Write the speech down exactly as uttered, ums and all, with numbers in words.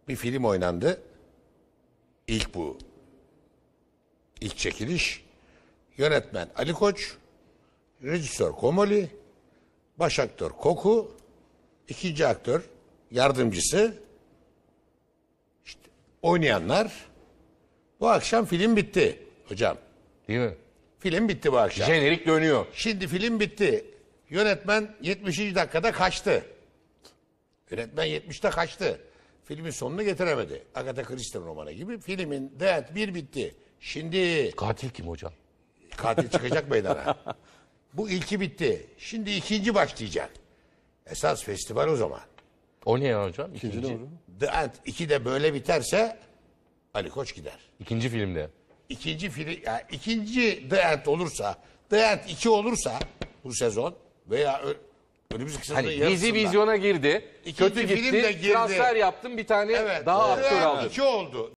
bir film oynandı. İlk bu. İlk çekiliş. Yönetmen Ali Koç, rejisör Komoli, baş aktör Koku, ikinci aktör yardımcısı, işte oynayanlar. Bu akşam film bitti hocam. Değil mi? Film bitti bu akşam. Jenerik dönüyor. Şimdi film bitti. Yönetmen yetmişinci dakikada kaçtı. Yönetmen yetmişte kaçtı. Filmin sonunu getiremedi. Agatha Christie romanı gibi. Filmin evet bir bitti. Şimdi Katil kim hocam? katil çıkacak meydana. Bu ilki bitti. Şimdi ikinci başlayacak. Esas festival o zaman. O ne ya hocam? İkinci, İkinci İkinci, de The End iki de böyle biterse Ali Koç gider. ikinci filmde. İkinci film, yani ikinci The End olursa, The End iki olursa bu sezon veya ö- önümüzdeki sezonun Hani yarısında. dizi vizyona girdi. İkinci Kötü film gitti. de girdi. Transfer yaptım. Bir tane Evet, daha The aktör End aldım. iki oldu.